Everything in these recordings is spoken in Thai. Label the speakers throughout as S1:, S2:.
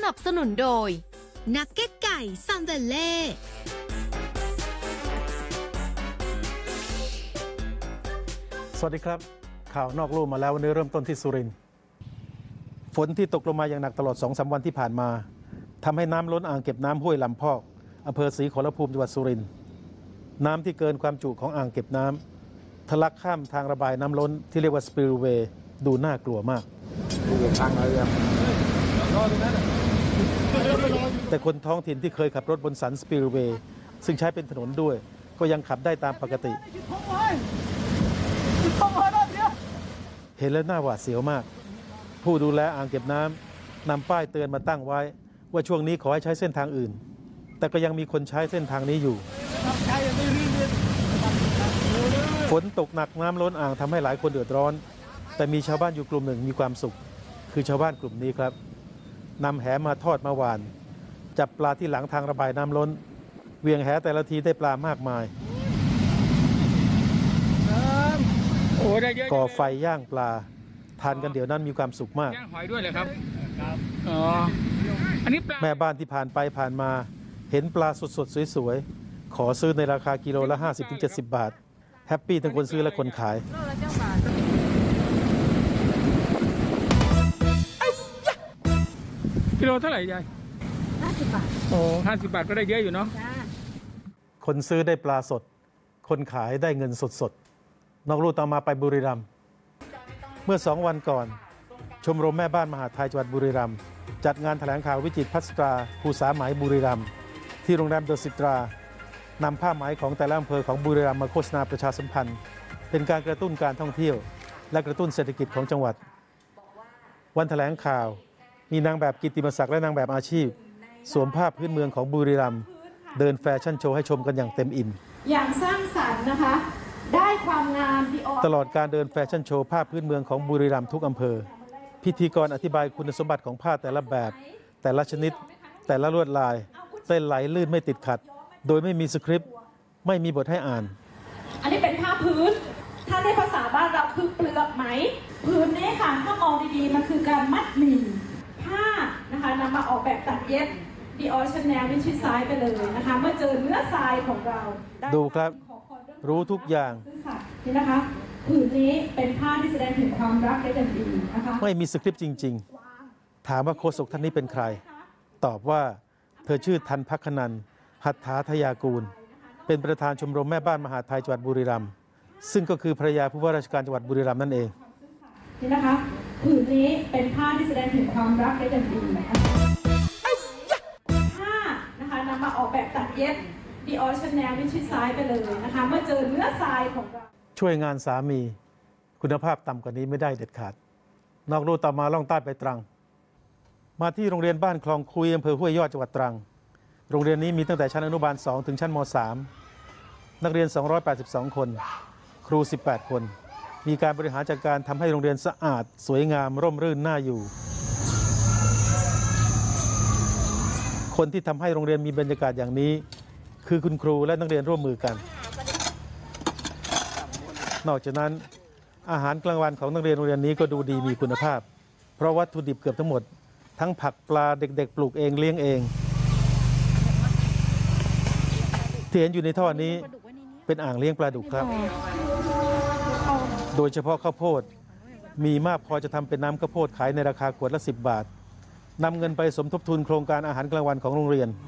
S1: นับสนุนโดย
S2: นักเก็ตไก่ซัมเวลเล่
S3: สวัสดีครับข่าวนอกลู่มาแล้ววันนี้เริ่มต้นที่สุรินทร์ฝนที่ตกลงมาอย่างหนักตลอด 2-3 วันที่ผ่านมาทำให้น้ำล้นอ่างเก็บน้ำห้วยลำพอกอำเภอศรีขอรภูมิจังหวัดสุรินทร์น้ำที่เกินความจุของอ่างเก็บน้ำทะลักข้ามทางระบายน้ำล้นที่เรียกว่าสปิลเวย์ดูน่ากลัวมากแต่คนท้องถิ่นที่เคยขับรถบนสันสปิลเวย์ซึ่งใช้เป็นถนนด้วยก็ยังขับได้ตามปกติเห็นแล้วน่าหวาดเสียวมากผู้ดูแลอ่างเก็บน้ำนำป้ายเตือนมาตั้งไว้ว่าช่วงนี้ขอให้ใช้เส้นทางอื่นแต่ก็ยังมีคนใช้เส้นทางนี้อยู่ฝนตกหนักน้ำล้นอ่างทำให้หลายคนเดือดร้อนแต่มีชาวบ้านอยู่กลุ่มหนึ่งมีความสุขคือชาวบ้านกลุ่มนี้ครับนำแหมาทอดมาหวานจับปลาที่หลังทางระบายน้ำล้นเวียงแหแต่ละทีได้ปลามากมายก่อไฟย่างปลาทานกันเดี๋ยวนั้นมีความสุขมากย่างหอยด้วยเลยครับอ๋ออันนี้แม่บ้านที่ผ่านไปผ่านมาเห็นปลาสดๆสวยๆขอซื้อในราคากิโลละ 50-70 บาทแฮปปี้ทั้งคนซื้อและคนขาย
S4: กิโลเท่าไหร่ยาย50 บาทโอ้50 บาทก็ได้เยอะอยู่เนาะ
S3: คนซื้อได้ปลาสดคนขายได้เงินสดๆนอกลู่ต่อมาไปบุรีรัมย์เมื่อ2 วันก่อนชมรมแม่บ้านมหาไทยจังหวัดบุรีรัมย์จัดงานแถลงข่าววิจิตรพัสตราภูษาไหมบุรีรัมย์ที่โรงแรมเดอะสิตรานำผ้าไหมของแต่ละอำเภอของบุรีรัมย์มาโฆษณาประชาสัมพันธ์เป็นการกระตุ้นการท่องเที่ยวและกระตุ้นเศรษฐกิจของจังหวัดวันแถลงข่าวมีนางแบบกิตติมศักดิ์และนางแบบอาชีพสวมผ้าพื้นเมืองของบุรีรัมย์เดินแฟชั่นโชว์ให้ชมกันอย่างเต็มอิ่ม
S5: อย่างสร้างสรรค์นะคะได้ความงาม
S3: ตลอดการเดินแฟชั่นโชว์ผ้าพื้นเมืองของบุรีรัมย์ทุกอำเภอพิธีกรอธิบายคุณสมบัติของผ้าแต่ละแบบแต่ละชนิดแต่ละลวดลายเต้นไหลลื่นไม่ติดขัดโดยไม่มีสคริปต์ไม่มีบทให้อ่าน
S5: อันนี้เป็นผ้าพื้นถ้าในภาษาบ้านเราคือเปลือกไหมพื้นนี้ค่ะถ้ามองดีๆมันคือการมัดหมี่ผ้านะคะนำมาออกแบบตัดเย็บดีออชแนลนี่ชิดซ้ายไปเลยนะคะเมื่อเจอเนื้อทรายของเรา
S3: ดูครับรู้ทุกอย่าง
S5: นี่นะคะผืนนี้เป็นผ้าที่แสดงถึงความรักได้อย่างดีนะคะ
S3: ไม่มีสคริปต์จริงๆถามว่าโฆษกท่านนี้เป็นใครตอบว่าเธอชื่อทันภัคนันท์หัตถาทยากูลเป็นประธานชมรมแม่บ้านมหาไทยจังหวัดบุรีรัมย์ซึ่งก็คือภรรยาผู้ว่าราชการจังหวัดบุรีรัมย์นั่นเอง
S5: นี่นะคะผืนนี้เป็นผ้าที่แสดงถึงความรักได้อย่างดีผ้านะคะนำมาออกแบบตัดเย็บดีออชแนลนี่ชิดซ้ายไปเลยนะคะเมื่อเจอเนื้อทรายของเรา
S3: ช่วยงานสามีคุณภาพต่ำกว่านี้ไม่ได้เด็ดขาดนอกลู่ต่อมาล่องใต้ไปตรังมาที่โรงเรียนบ้านคลองคุยอำเภอห้วยยอดจังหวัดตรังโรงเรียนนี้มีตั้งแต่ชั้นอนุบาล2ถึงชั้นม.3 นักเรียน282คนครู18คนมีการบริหารจัดการทำให้โรงเรียนสะอาดสวยงามร่มรื่นน่าอยู่คนที่ทำให้โรงเรียนมีบรรยากาศอย่างนี้คือคุณครูและนักเรียนร่วมมือกันนอกจากนั้นอาหารกลางวันของนักเรียนโรงเรียนนี้ก็ดูดีมีคุณภาพเพราะวัตถุดิบเกือบทั้งหมดทั้งผักปลาเด็กๆปลูกเองเลี้ยงเองที่เห็นอยู่ในท่อนี้เป็นอ่างเลี้ยงปลาดุกครับโดยเฉพาะข้าวโพดมีมากพอจะทำเป็นน้ำข้าวโพดขายในราคาขวดละ10 บาทนำเงินไปสมทบทุนโครงการอาหารกลางวันของโรงเรียน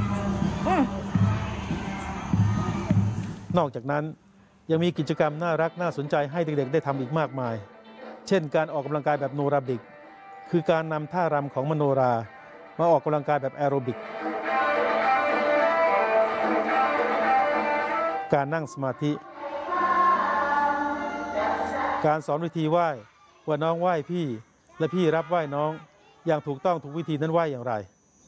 S3: นอกจากนั้นยังมีกิจกรรมน่ารักน่าสนใจให้เด็กๆได้ทำอีกมากมายเช่นการออกกำลังกายแบบโนราบิกคือการนำท่ารำของมโนรามาออกกำลังกายแบบแอโรบิกการนั่งสมาธิการสอนวิธีไหว้ว่าน้องไหว้พี่และพี่รับไหว้น้องอย่างถูกต้องถูกวิธีนั้นไหว้อย่างไร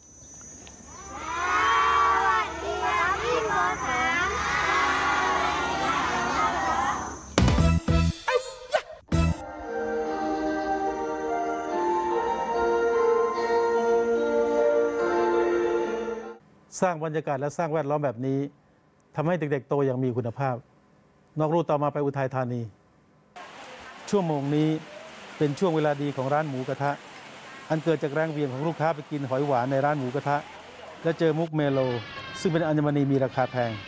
S3: สร้างบรรยากาศและสร้างแวดล้อมแบบนี้ทำให้เด็กๆโตอย่างมีคุณภาพนอกลู่ต่อมาไปอุทัยธานีชั่วโมงนี้เป็นช่วงเวลาดีของร้านหมูกระทะอันเกิดจากแรงเหวี่ยงของลูกค้าไปกินหอยหวานในร้านหมูกระทะและเจอมุกเมโลซึ่งเป็นอัญมณีมีราคาแพง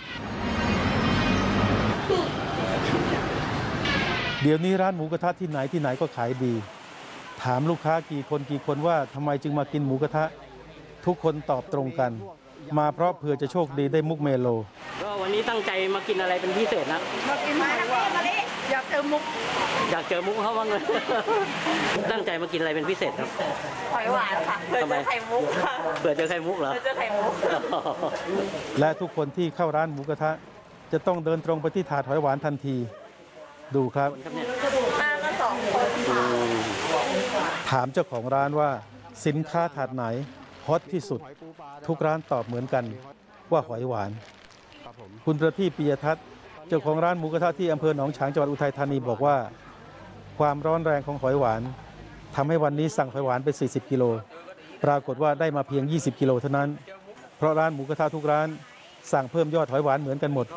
S3: เดี๋ยวนี้ร้านหมูกระทะที่ไหนก็ขายดีถามลูกค้ากี่คนว่าทำไมจึงมากินหมูกระทะทุกคนตอบตรงกันมาเพราะเผื่อจะโชคดีได้มุกเมโล
S1: ก็วันนี้ตั้งใจมากินอะไรเป็นพิเศษนะ
S4: มากินหอยหวานอยากเจอมุก
S1: เขาว่าไง ตั้งใจมากินอะไรเป็นพิเศษครับ
S4: หอยหวานค่ะเผื่อเจอไข่มุกค่ะ
S1: เผื่อเจอไข่มุกเหรอ
S4: เจอไข่มุก
S3: และทุกคนที่เข้าร้านหมูกระทะจะต้องเดินตรงไปที่ถาดหอยหวานทันทีดูครับ
S4: มาก็2 คน
S3: ถามเจ้าของร้านว่าสินค้าถาดไหนฮอตที่สุดทุกร้านตอบเหมือนกันว่าหอยหวานคุณประทีป ปิยทัศน์เจ้าของร้านหมูกระทะที่อำเภอหนองฉางจังหวัดอุทัยธานีบอกว่าความร้อนแรงของหอยหวานทำให้วันนี้สั่งหอยหวานไป40 กิโลปรากฏว่าได้มาเพียง20 กิโลเท่านั้นเพราะร้านหมูกระทะทุกร้านสั่งเพิ่มยอดหอยหวานเหมือนกันหมด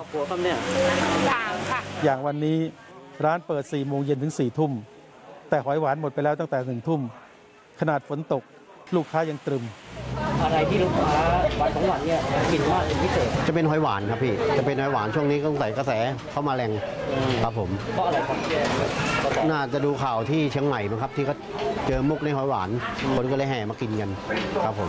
S3: อย่างวันนี้ร้านเปิด4 โมงเย็นถึง4 ทุ่มแต่หอยหวานหมดไปแล้วตั้งแต่1 ทุ่มขนาดฝนตกลูกค้ายังตรึม
S1: อะไรที่ลูกค้าวัน2 วันเนี่ยกินมากเป็นพิเศษ
S6: จะเป็นหอยหวานครับพี่จะเป็นหอยหวานช่วงนี้ก็ใส่กระแสเข้ามาแรงครับผม
S1: เพราะอะไรครับ
S6: น่าจะดูข่าวที่เชียงใหม่มั้งครับที่เขาเจอมุกในหอยหวานคนก็เลยแห่มากินกันครับผม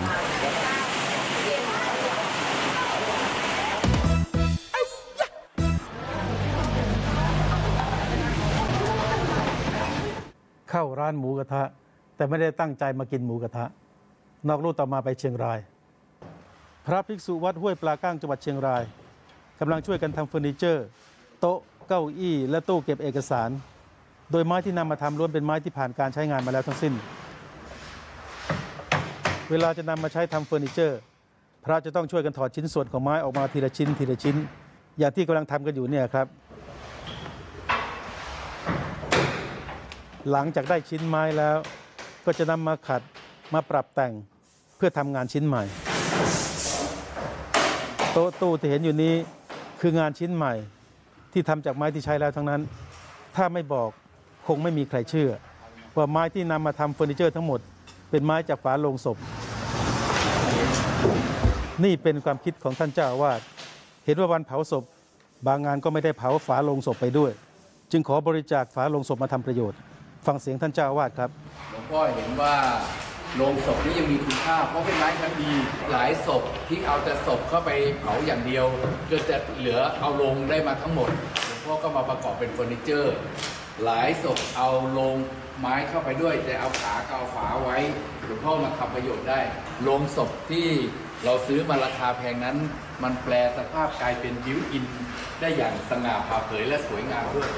S3: เข้าร้านหมูกระทะแต่ไม่ได้ตั้งใจมากินหมูกระทะนอกลู่ต่อมาไปเชียงรายพระภิกษุวัดห้วยปลาก้างจังหวัดเชียงรายกำลังช่วยกันทำเฟอร์นิเจอร์โต๊ะเก้าอี้และตู้เก็บเอกสารโดยไม้ที่นำมาทำล้วนเป็นไม้ที่ผ่านการใช้งานมาแล้วทั้งสิ้นเวลาจะนำมาใช้ทำเฟอร์นิเจอร์พระจะต้องช่วยกันถอดชิ้นส่วนของไม้ออกมาทีละชิ้นอย่างที่กำลังทำกันอยู่เนี่ยครับหลังจากได้ชิ้นไม้แล้วก็จะนำมาขัดมาปรับแต่งเพื่อทำงานชิ้นใหม่โต๊ะตู้ที่เห็นอยู่นี้คืองานชิ้นใหม่ที่ทำจากไม้ที่ใช้แล้วทั้งนั้นถ้าไม่บอกคงไม่มีใครเชื่อว่าไม้ที่นำมาทำเฟอร์นิเจอร์ทั้งหมดเป็นไม้จากฝาโลงศพนี่เป็นความคิดของท่านเจ้าอาวาสเห็นว่าวันเผาศพบางงานก็ไม่ได้เผาฝาโลงศพไปด้วยจึงขอบริจาคฝาโลงศพมาทำประโยชน์ฟังเสียงท่านเจ้าอาวาสครับ
S7: หลวงพ่อเห็นว่าโลงศพนี้ยังมีคุณค่าเพราะเป็นไม้ชั้นดีหลายศพที่เอาแต่ศพเข้าไปเผาอย่างเดียวจนจะเหลือเอาโลงได้มาทั้งหมดหลวงพ่อก็มาประกอบเป็นเฟอร์นิเจอร์หลายศพเอาโลงไม้เข้าไปด้วยแต่เอาขาเอาฝาไว้หลวงพ่อมาทำประโยชน์ได้โลงศพที่เราซื้อมาราคาแพงนั้นมันแปลสภาพกลายเป็นบิวอินได้อย่างสง่าผ่าเผยและสวยงามด้วย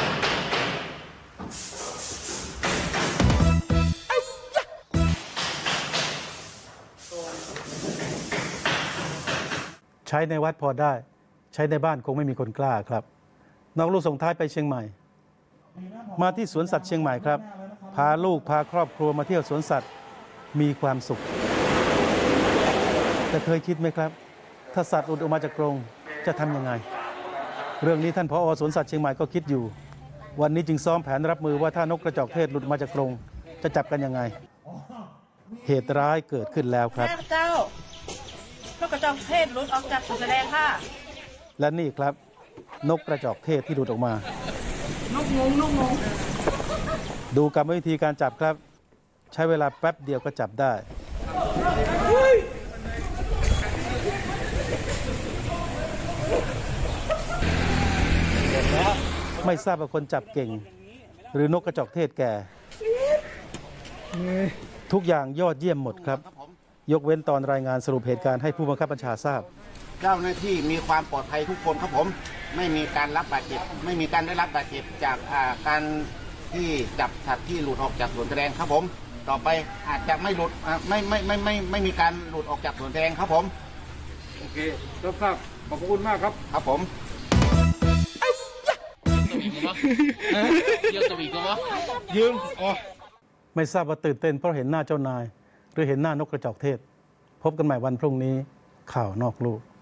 S3: ใช้ในวัดพอได้ใช้ในบ้านคงไม่มีคนกล้าครับนอกลู่ส่งท้ายไปเชียงใหม่มาที่สวนสัตว์เชียงใหม่ครับพาลูกพาครอบครัวมาเที่ยวสวนสัตว์มีความสุขแต่เคยคิดไหมครับถ้าสัตว์หลุดออกมาจากกรงจะทำยังไงเรื่องนี้ท่านผอ.สวนสัตว์เชียงใหม่ก็คิดอยู่วันนี้จึงซ้อมแผนรับมือว่าถ้านกกระจอกเทศหลุดมาจากกรงจะจับกันยังไงเหตุร้ายเกิดขึ้นแล้วครับ
S4: เจ้านกกระจอกเทศหลุดออกจากศูนย์แสดงค่ะ
S3: และนี่ครับนกกระจอกเทศที่หลุดออกมานกงงดูกรรมวิธีการจับครับใช้เวลาแป๊บเดียวก็จับได้ไม่ทราบว่าคนจับเก่งหรือนกกระจอกเทศแก่ทุกอย่างยอดเยี่ยมหมดครับยกเว้นตอนรายงานสรุปเหตุการณ์ให้ผู้บังคับบัญชาทราบ
S6: เจ้าหน้าที่มีความปลอดภัยทุกคนครับผมไม่มีการรับบาดเจ็บไม่มีการได้รับบาดเจ็บจากการที่จับสัตว์ที่หลุดออกจากสวนแสดงครับผมต่อไปอาจจะไม่หลุดไม่มีการหลุดออกจากสวนแสดงครับผม
S7: โอเครับทราบขอบคุณมากครับ
S6: ครับผม
S3: ยืมไม่ทราบว่าตื่นเต้นเพราะเห็นหน้าเจ้านายหรือเห็นหน้านกกระจอกเทศพบกันใหม่วันพรุ่งนี้ข่าวนอกลู่